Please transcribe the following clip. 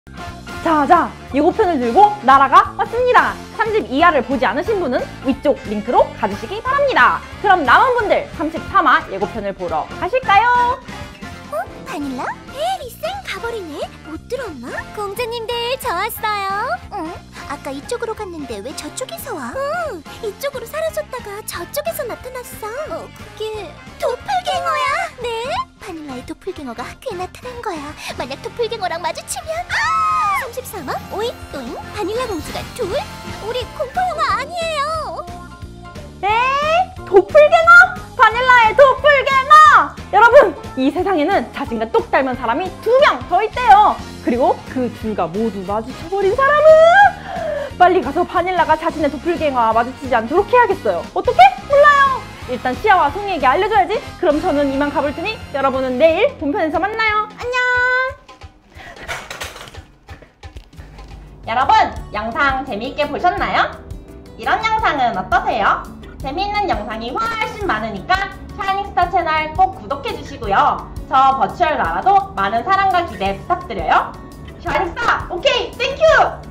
자, 예고편을 들고 나라가 왔습니다. 32화를 보지 않으신 분은 위쪽 링크로 가주시기 바랍니다. 그럼 남은 분들 33화 예고편을 보러 가실까요? 바닐라? 리생 가버리네. 못 들었나? 공주님들 저 왔어요. 응? 아까 이쪽으로 갔는데 왜 저쪽에서 와? 응, 이쪽으로 사라졌다가 저쪽에서 나타났어. 그게 도플갱어야? 네? 바닐라의 도플갱어가 학교에 나타난 거야. 만약 도플갱어랑 마주치면 33화 오잉또잉 바닐라 공주가 둘? 우리 공포영화 아니에요. 도플갱어! 바닐라의 도플갱어! 여러분, 이 세상에는 자신과 똑 닮은 사람이 2명 더 있대요. 그리고 그 둘과 모두 마주쳐버린 사람은 빨리 가서 바닐라가 자신의 도플갱어와 마주치지 않도록 해야겠어요. 어떻게? 몰라요. 일단 시아와 송이에게 알려줘야지. 그럼 저는 이만 가볼 테니 여러분은 내일 본편에서 만나요. 안녕! 여러분, 영상 재미있게 보셨나요? 이런 영상은 어떠세요? 재미있는 영상이 훨씬 많으니까 샤이닝스타 채널 꼭 구독해주시고요. 저 버추얼 나라도 많은 사랑과 기대 부탁드려요. 샤이닝스타 오케이 땡큐!